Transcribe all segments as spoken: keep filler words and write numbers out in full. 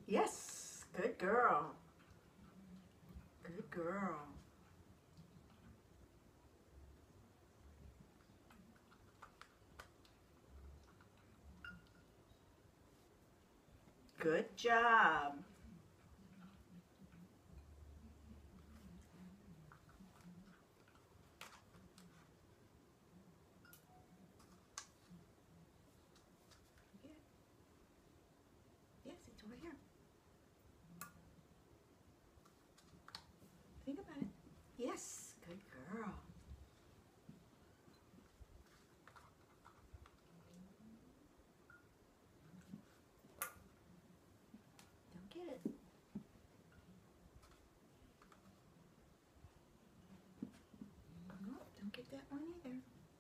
Yes, good girl. Good girl. Good job. Yes, it's over here. Think about it. Yes, good girl. Don't get it. No, don't get that one either.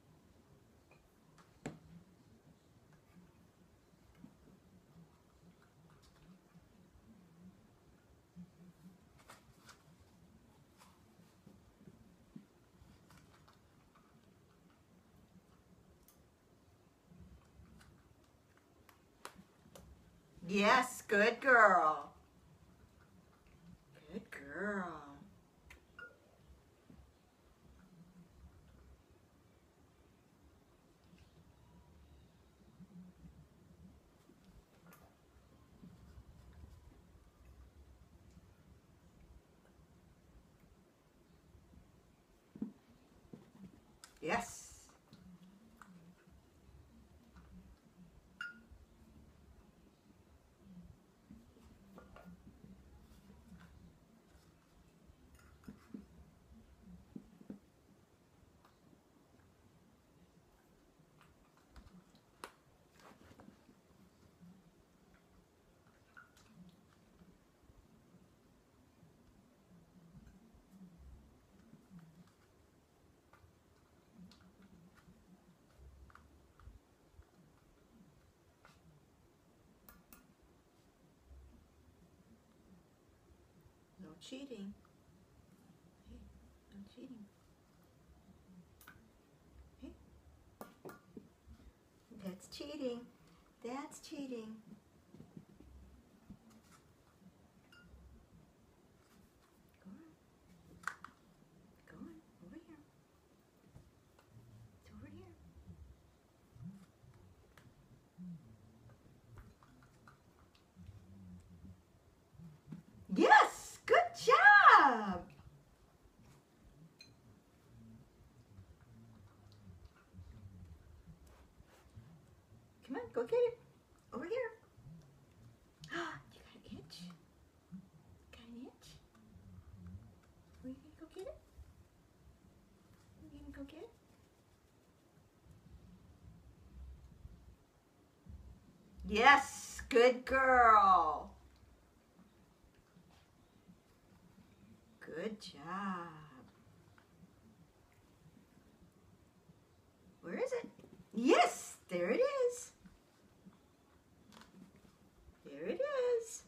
Yes, good girl. Good girl. Yes. No cheating. Hey, no cheating. Hey. That's cheating. That's cheating. Go on. Go on. Over here. It's over here. Yes! Good job! Come on, go get it. Over here. You got an itch? Got an itch? Are you gonna go get it? Are you gonna go get it? Yes, good girl. Good job. Where is it? Yes, there it is. There it is.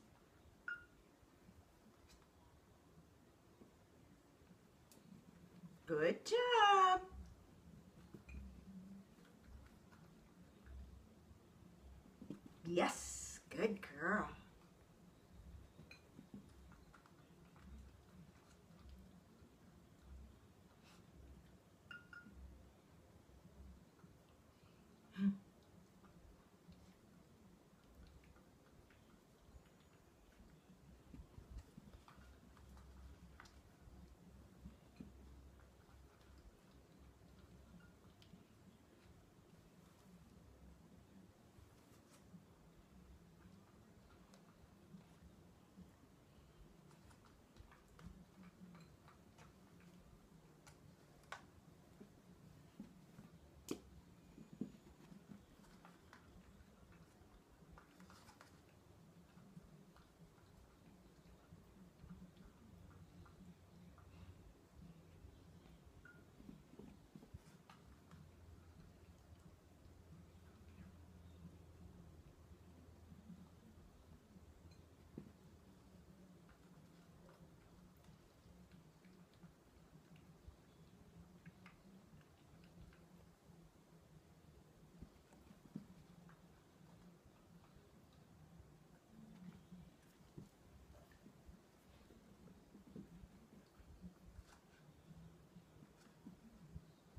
Good job. Yes, good girl.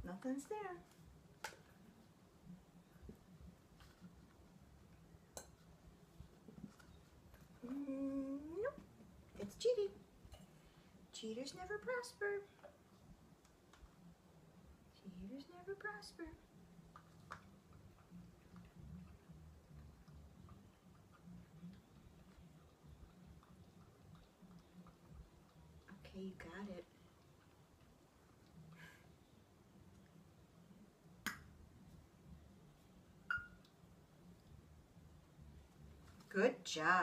Nothing's there. Mm, nope. It's cheating. Cheaters never prosper. Cheaters never prosper. Okay, you got it. Good job.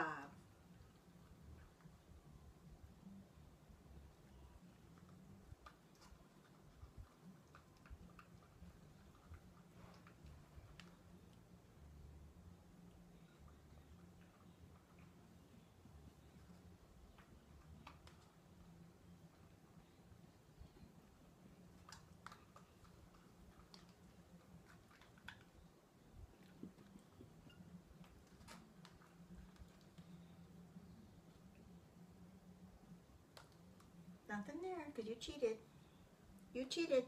Nothing there because you cheated. You cheated.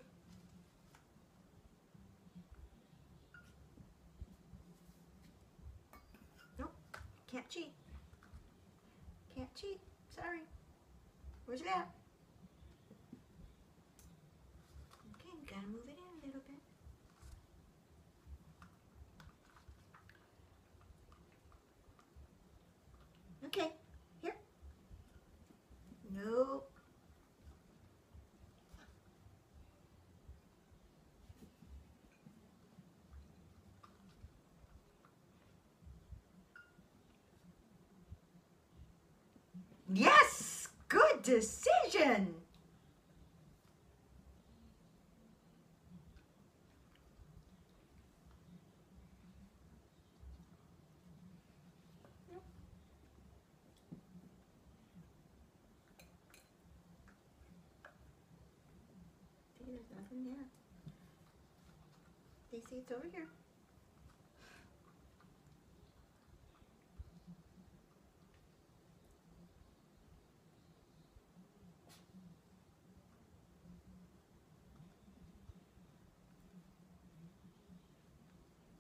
Nope. Can't cheat. Can't cheat. Sorry. Where's it at? Okay, you gotta move it in a little bit. Okay, here. Nope. Yes! Good decision! Nope. See, there's nothing there. They see it's over here.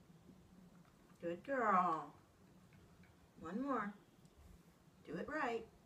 Good girl. One more. Do it right.